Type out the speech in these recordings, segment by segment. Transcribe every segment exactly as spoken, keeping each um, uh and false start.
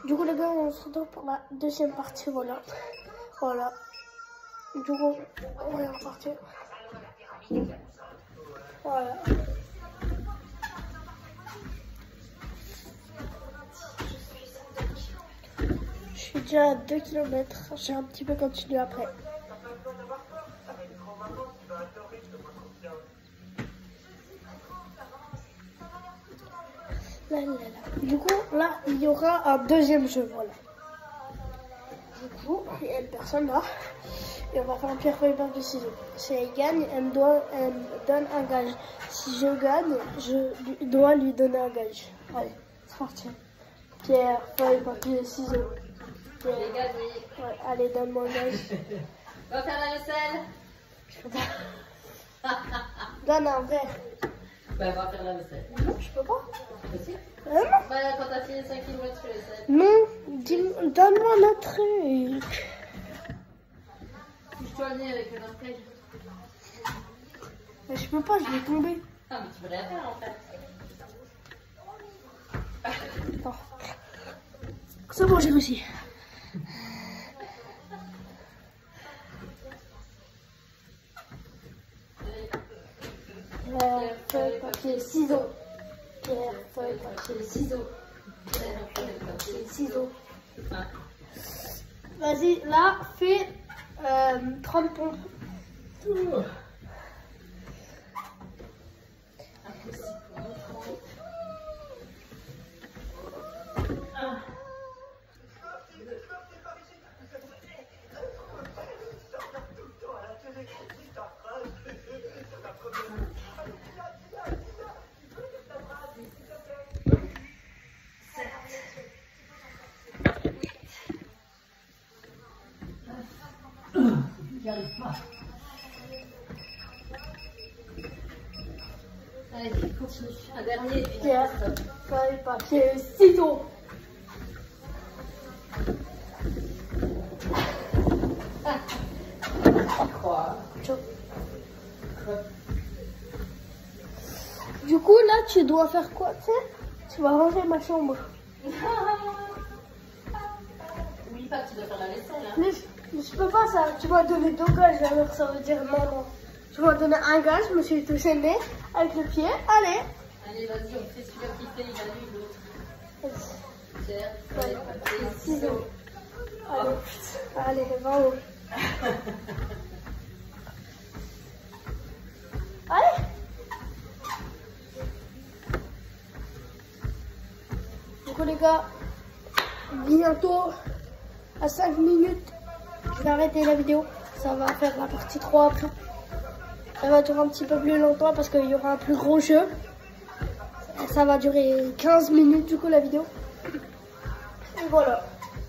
Du coup les gars, on se retrouve pour la deuxième partie, voilà. Voilà. Du coup, on est reparti. Voilà. Je suis déjà à deux kilomètres. J'ai un petit peu continué après. Là, là, là. Du coup, là, il y aura un deuxième jeu, voilà. Du coup, il y a une personne là. Et on va faire un pierre feuille papier ciseaux. Si elle gagne, elle me, doit, elle me donne un gage. Si je gagne, je dois lui donner un gage. Allez, c'est parti. Pierre, feuille, papier, ciseaux. Pierre. Les gars, oui. Ouais, allez, donne-moi un gage. Va faire la vaisselle. Donne un verre. Bah, va faire la vaisselle. Non, je peux pas. Aussi. Euh, non. Bah, quand t'as fini cinq kilomètres sur les vaisselle. Non, donne-moi un truc. Touche-toi le nez avec le marquage. Mais je peux pas, je vais tomber. Ah, mais tu peux rien faire en fait. Attends. C'est bon, j'ai réussi. Pierre, feuille, papier, ciseaux. Pierre, feuille, papier, ciseaux. Pierre, feuille, papier, ciseaux. Ah. Vas-y, là, fais euh, trente pompes. J'y arrive pas. Allez, continue. Un dernier. Pierre, feuille, papier, ciseaux. Ah. Je crois. Du coup, là, tu dois faire quoi, tu sais? Tu vas ranger ma chambre. N'oublie pas que tu dois faire la vaisselle. Hein. Mais, mais je peux pas ça. Tu m'as donné deux gages, alors ça veut dire non, non. Tu m'as donné un gage, je me suis touché le nez avec le pied. Allez. Allez, vas-y, on fait celui-là qui fait, il a lu l'autre. Vas-y. Pierre, feuille, papier, ciseaux. Allez, allez, va haut. Allez. Du coup, les gars, bientôt à cinq minutes, je vais arrêter la vidéo. Ça va faire la partie trois après. Ça va durer un petit peu plus longtemps parce qu'il y aura un plus gros jeu. Ça va durer quinze minutes du coup la vidéo. Et voilà.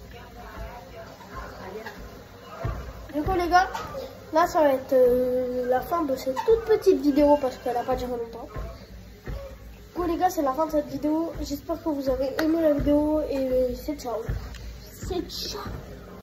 Du coup les gars, là ça va être euh, la fin de cette toute petite vidéo parce qu'elle n'a pas duré longtemps. Du coup les gars, c'est la fin de cette vidéo. J'espère que vous avez aimé la vidéo et c'est ciao. C'est ciao.